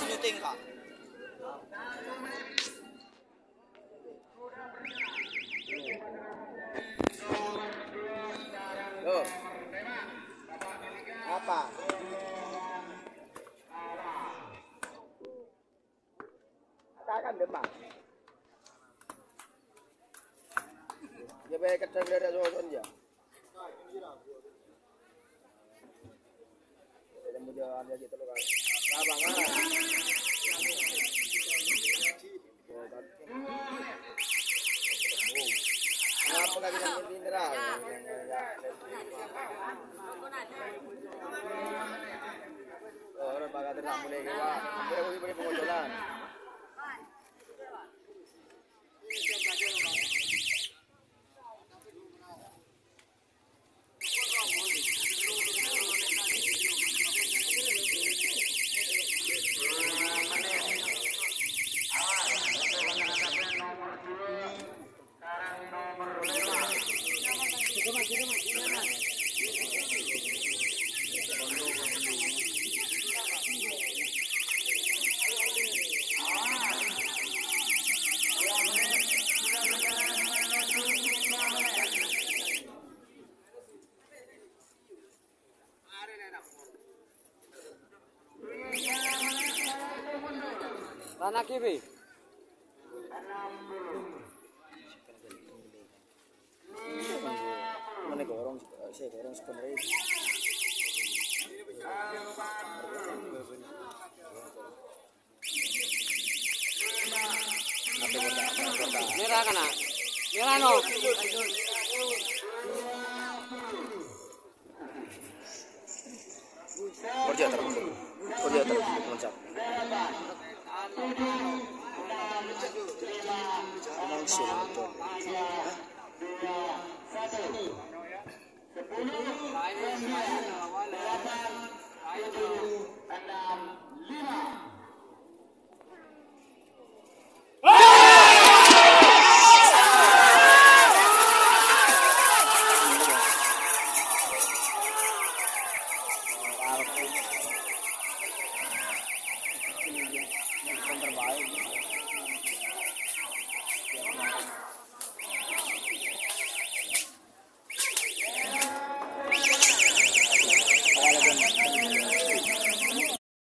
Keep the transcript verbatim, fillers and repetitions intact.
syuting kak. Loh. Apa? Akan demak. Ya baik kadang dari soal ya. Kemudian ada gitu loh kan. Abang ah. Apa lagi yang mineral? Oh, orang bagat tidak boleh keluar. Boleh boleh boleh pengojolan. Mana kiri? Mana gorong? Saya gorong sebenarnya. Merah kan? Merah no. Kerja terus. Kerja terus loncat. Sepuluh,